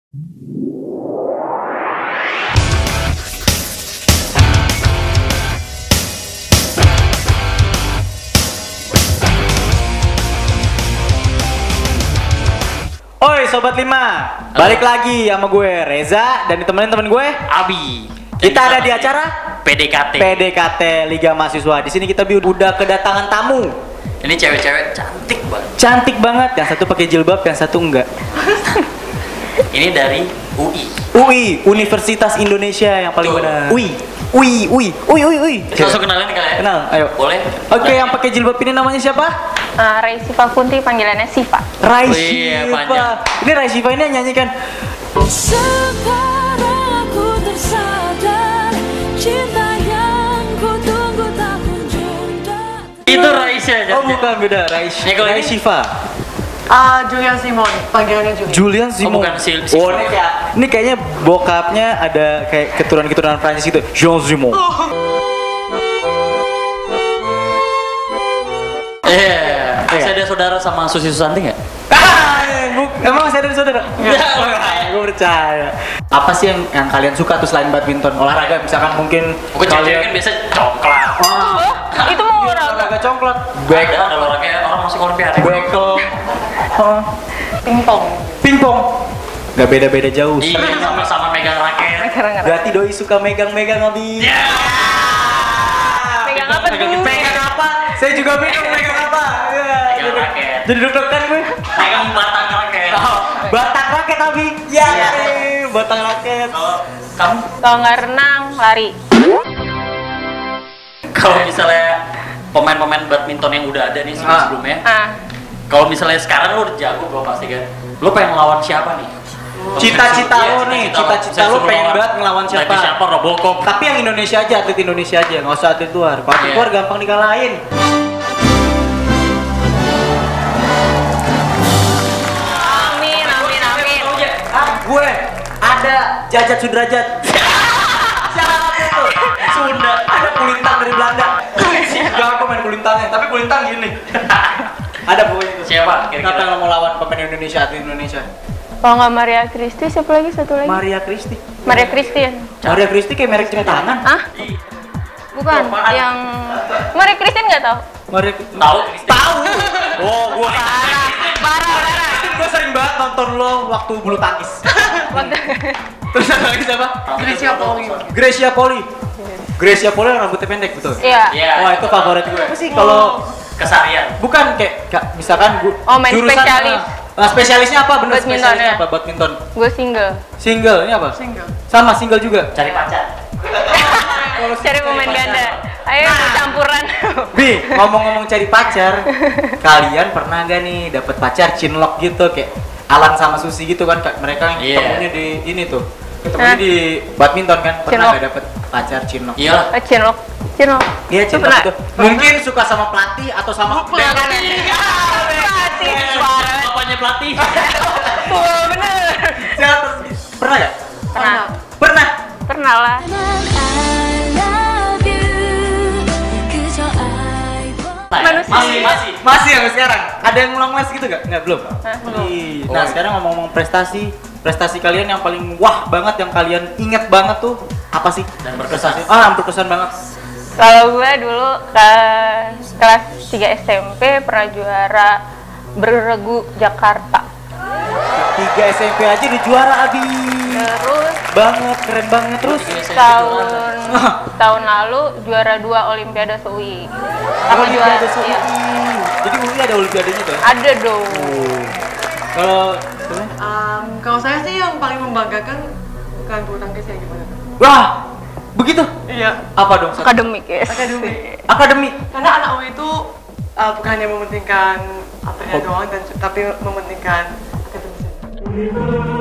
Oi Sobat 5, balik lagi sama gue Reza dan ditemenin temen gue Abi. Kita ada di acara PDKT Liga Mahasiswa. Di sini kita udah kedatangan tamu. Ini cewek-cewek cantik banget. Cantik banget, yang satu pakai jilbab, yang satu enggak. Ini dari UI. UI, Universitas Indonesia yang paling Betul. benar. UI. Langsung kenalin kalian. Kenal, ayo. Boleh? Oke, yang pakai jilbab ini namanya siapa? Rai Siva Kunti, panggilannya Siva. Rai Oh iya, Siva. panjang. Ini Rai Siva ini yang nyanyikan. Sekarang aku tersadar, cinta yang ku tunggu tak kunjung datang. Itu Raisya. Oh bukan, beda. Rai Ini kalau ini? Siva. Julian Simon, panggilannya Julian. Julian Simon. bukan Siva. Oh, ini kayaknya bokapnya ada kayak keturunan Prancis gitu. Jean Simon. Masih ada saudara sama Susi Susanti nggak? Emang masih ada saudara? Gue percaya. Apa sih yang kalian suka tuh selain badminton? Olahraga misalkan mungkin Bukan cewek kan biasa coklat. Itu mau olahraga. olahraga congklak. Ada olahraga orang masuk olimpiade. Bekel. Pingpong. Pingpong. Gak beda-beda jauh. Iya, sama-sama megang raket. Berarti doi suka megang-megang Abi. Pegang apa tuh? Pegang apa? Saya juga bingung megang apa. Megang raket. Jadi deg-degan gue. Megang batang raket. Batang raket Abi. Ya, batang raket. Kalau kamu, Kalau nggak renang, lari. kalau misalnya pemain-pemain badminton yang udah ada nih sebelumnya, kalau misalnya sekarang lu udah jago bro pasti kan, lu pengen lawan siapa nih? Cita-cita lo nih, cita-cita lo pengen banget ngelawan siapa? Siapa? Robocop. Tapi yang Indonesia aja, atlet Indonesia aja, nggak usah atlet luar. Kalau atlet Iya. luar gampang dikalahin. Amin. Gue ada Jajat Sudrajat. Siapa itu? Sunda. Ada kulintang dari Belanda. Gak aku main kulintangnya, tapi kulintang gini. Ada pokoknya itu. Siapa Kenapa kira-kira? nggak mau lawan pemain Indonesia, atlet Indonesia? Kalau nggak Maria Christy, siapa lagi satu lagi? Maria Christi. Maria Christian. Maria Christi kayak merek jam tangan. Ah? Bukan. Apaan? Yang Maria Christian nggak tahu? Maria Tahu? Tahu. Oh, gua Parah. gue sering banget nonton lo waktu bulu tangkis. Terus ada lagi siapa? Gracia Poli. Gracia Poli. Gracia Poli yang rambutnya pendek betul. Iya. Iya. Wah itu favorit gue. Apa sih kalau Kesarian. bukan kayak misalkan Oh, main spesialis. Spesialisnya apa? Bener Badminton, spesialisnya ya? apa? Badminton. Gue single. Single ini apa? Single. Sama single juga. Cari pacar. Cari pemain ganda. Ayo campuran. Bi, ngomong-ngomong cari pacar, kalian pernah gak nih dapet pacar chinlock gitu kayak Alan sama Susi gitu kan? Mereka yang Iya. ketemunya di ini tuh. Ketemunya di badminton kan? Pernah Chinlock. gak dapet pacar chinlock? Iya. Cinlok. Iya, Lu cinta pernah? itu. Mungkin suka sama pelatih atau sama Pelatih. Suara. Bapaknya pelatih. Wah, bener. Siapa? Pernah ya? Pernah. Pernah. Pernah lah. I love you, 그저 I want. Manusia. Masih sampai sekarang. Ada yang long last gitu gak? Nggak, belum. Belum. Ih, Nah, sekarang ngomong-ngomong prestasi kalian yang paling wah banget yang kalian inget banget tuh apa sih? Dan berkesan. Yang berkesan banget. Kalau gue dulu kelas 3 SMP pernah juara berregu Jakarta. 3 SMP aja udah juara Abi. Terus Banget, keren banget terus. tahun lalu juara 2 Olimpiade UI. Sama Olimpiade juara. UI. Iya. Jadi UI ada olimpiadenya tuh. Ada dong. Kalau Kalau saya sih yang paling membanggakan bukan bulu tangkis ya gimana? wah, begitu. Iya. Apa dong? Satu? Akademik ya. Akademi. Karena anak UI itu bukan hanya mementingkan atletnya doang tapi mementingkan akademisnya.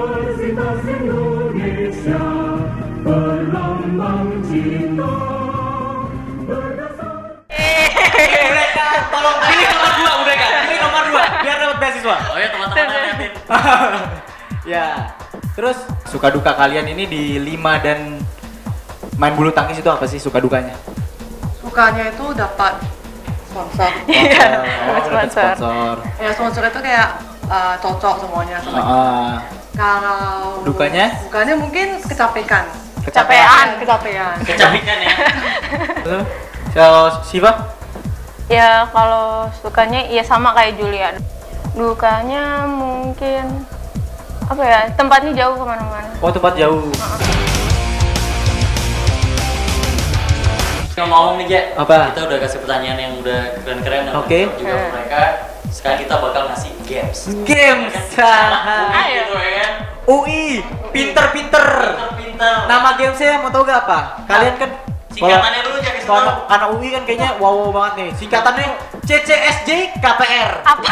Mereka tolong pilih nomor 2 udah kan? Pilih nomor 2 biar dapat beasiswa. Oh ya teman-teman liatin. Ya. Terus suka duka kalian ini di 5 dan main bulu tangkis itu apa sih suka dukanya? Sukanya itu dapat sponsor. Iya, Oh, dapat sponsor. sponsor. Ya sponsor itu kayak cocok semuanya sama. Kalau Dukanya? Dukanya mungkin kecapean. Kecapean. Kecapikan ya. Kalau Siva? Ya kalau sukanya ya sama kayak Julia. Dukanya mungkin apa ya, tempatnya jauh kemana-mana. Oh, tempat jauh. Ngomong nih, Ja. Apa? Kita udah kasih pertanyaan yang udah keren-keren dan Oke. menjawab juga ke mereka. Sekarang kita bakal ngasih games. Games. Gitu ya kan? UI, pinter-pinter. Pinter. Nama gamesnya mau tau gak apa? Kalian kan Singkatannya dulu jangan kasih tahu. karena UI kan kayaknya wow banget nih. Singkatannya CCSJ KPR. Apa?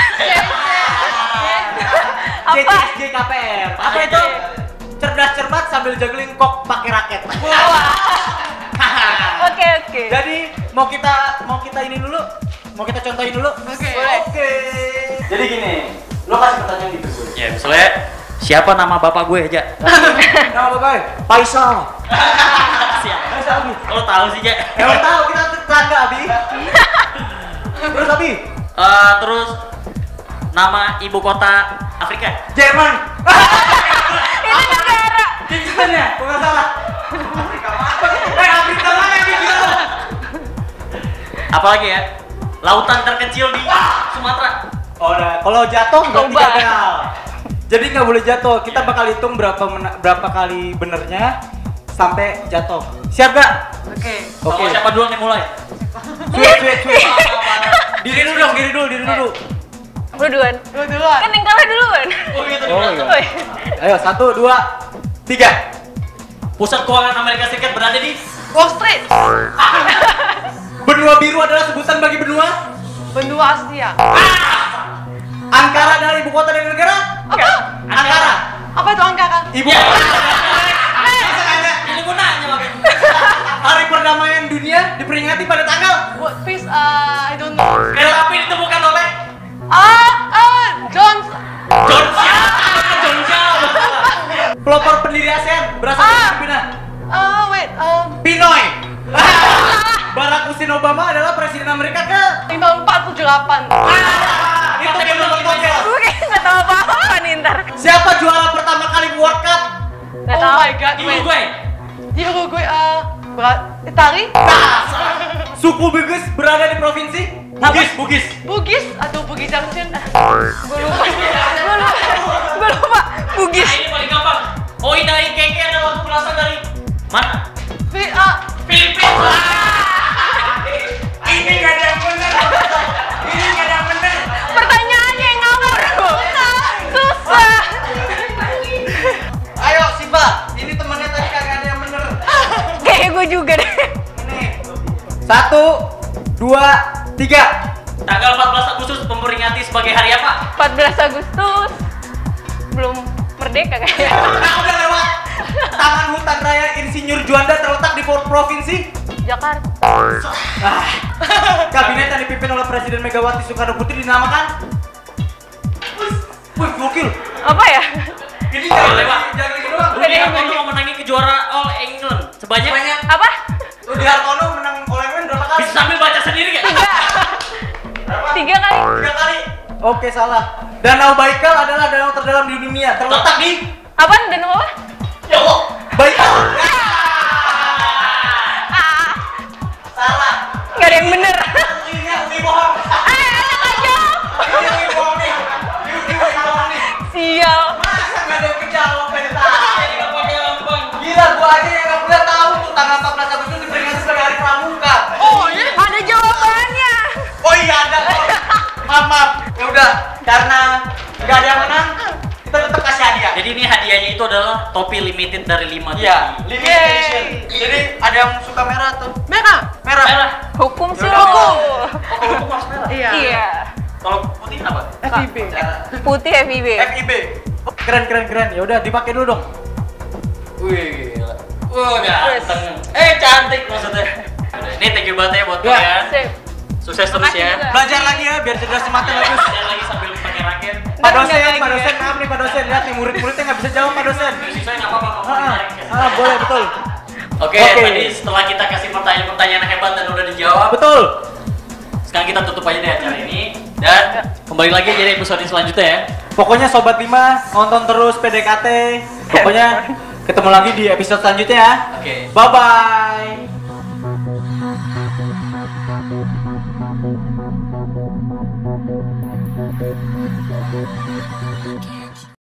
CCSJ KPR. Apa itu? Cerdas cermat sambil juggling kok pakai raket. Oke. Jadi mau kita ini dulu, mau kita contohin dulu. Oke. Oke. Jadi gini, lo kasih pertanyaan gitu. Ya, misalnya siapa nama bapak gue aja? Nama bapaknya Faisal. Siap. Faisal Abi. Lo tahu sih, Ja. Emang tahu kita tetangga Abi. Terus Abi, Terus nama ibu kota Afrika. Jerman. Itu negara. Kingston ya, kok nggak salah. Afrika mana? Afrika mana yang gitu? Apalagi ya? Lautan terkecil di Sumatera. Oh, udah. Kalau jatuh berarti Coba. gagal. Jadi nggak boleh jatuh. Kita bakal hitung berapa kali benernya sampai jatuh. Siap gak? Oke. Oke. Kalau siapa dulu nih mulai? Cuy. Diri dulu. Lu duluan. Lu duluan. Kan yang kalah duluan. Oh gitu. Oh, dulu. iya. Ayo 1, 2, 3. Pusat keuangan Amerika Serikat berada di Wall Street. Benua biru adalah sebutan bagi benua. Benua Asia. Ankara adalah ibu kota dari negara. Apa? Ankara. Apa itu Ankara? Ibu Ya. kota. Ini gue nanya makanya. Hari perdamaian dunia diperingati pada tanggal. What please? I don't know. Kereta api ditemukan oleh John. John siapa? Pelopor pendiri ASEAN berasal dari Filipina. Wait. Pinoy. Barack Hussein Obama adalah presiden Amerika ke. 5478. Itu belum tertulis. Gue kayak nggak tahu apa-apa nih ntar. Siapa juara pertama kali World Cup? Nggak Oh tahu. my god. Wait. Uruguay. Di Uruguay. Itali. Suku Bugis berada di provinsi Bugis. Bugis atau Bugis Junction. Gue lupa. Bugis. Nah, ini paling gampang. Oi dari keke adalah berasal dari mana? Filipina. Ini gak ada yang bener. Pertanyaannya yang ngawur. Susah. Ayo Siva, ini temennya tadi kagak ada yang bener. Kayak gue juga deh. Ini 1, 2, 3. Tanggal 14 Agustus memperingati sebagai hari apa? 14 Agustus. Belum merdeka kayaknya. Nah, udah lewat. Taman Hutan Raya Insinyur Juanda terletak di provinsi Jakarta. Kabinet yang dipimpin oleh Presiden Megawati Soekarno Putri dinamakan. Wih, gokil. Apa ya? Ini Jangan lewat. jangan lagi doang. Rudi Hartono memenangi kejuaraan All England sebanyak Apa? Rudi Hartono menang All England berapa kali? bisa sambil baca sendiri gak? 3 kali. 3 kali. Oke, salah. Danau Baikal adalah danau terdalam di dunia. Terletak di Apaan? Dan apa? Ya Allah. Baikal. Salah. Nggak ada yang bener. Ini bohong. Enak aja. Ini bohong nih. Ini bohong nih. Sial. Masa nggak ada yang kejawab dari tadi? Ini gak pakai lambang. Gila, gua aja yang nggak pernah tahu tuh tanggal 14 Agustus diperingati sebagai Hari Pramuka. Oh iya. Ada jawabannya. Oh iya ada. Maaf. Ya udah, karena nggak ada yang menang, kita tetap kasih hadiah. Jadi ini hadiahnya itu adalah topi limited dari 5 Iya, limited Yeay. edition. Jadi ada yang suka merah tuh. Merah. Merah. Merah. Hukum sih Yaudah. lo. Kalau hukum harus merah. Iya. Iya. Kalau putih apa? FIB. Putih FIB. FIB. Keren. Ya udah, dipakai dulu dong. Wih, gila. Wah, ganteng. Cantik maksudnya. Udah, ini thank you banget ya buat Ya. kalian. Sip. Sukses terus Makasih ya. juga. Belajar lagi ya, biar cerdas mata bagus. Belajar lagi sambil pakai raket. Pak dosen, Nggak Pak lagi dosen, maaf nih Pak dosen, lihat nih murid-muridnya nggak bisa jawab Pak dosen. Sisanya nggak apa-apa kalau pakai raket. Boleh betul. Oke, Oke. tadi setelah kita kasih pertanyaan-pertanyaan hebat dan udah dijawab, Betul. sekarang kita tutup aja deh acara ini dan kembali lagi jadi episode selanjutnya ya. Pokoknya Sobat 5 nonton terus PDKT. Pokoknya ketemu lagi di episode selanjutnya ya. Oke. Bye bye. Can